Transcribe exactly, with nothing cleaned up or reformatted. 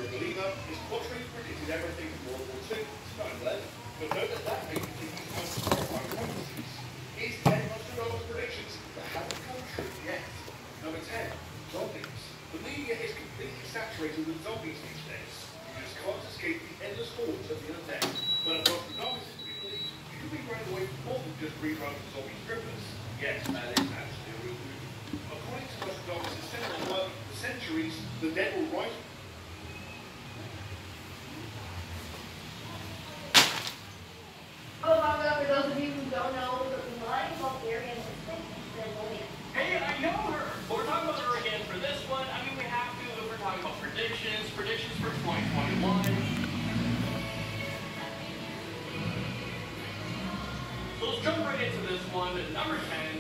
you're a believer, his Quattrich predicted everything from World War Two to nine eleven. But note that that may continue to most terrifying prophecies. His ten Nostradamus predictions that haven't come true yet. Number ten, zombies. The media is completely saturated with zombies these days. You just can't escape the endless hordes of the internet. But if Nostradamus is to be believed, you can be running away from more than just reruns of zombie strippers. Yes, that is absolutely true. According to Nostradamus' seminal work, The Centuries, the dead will rise. Oh, Manga, for those of you who don't know, the blind Bulgarian is Mongolian. Hey, I know her! But we're talking about her again for this one. I mean, we have to if we're talking about predictions. Predictions for twenty twenty-one. So let's jump right into this one. Number ten.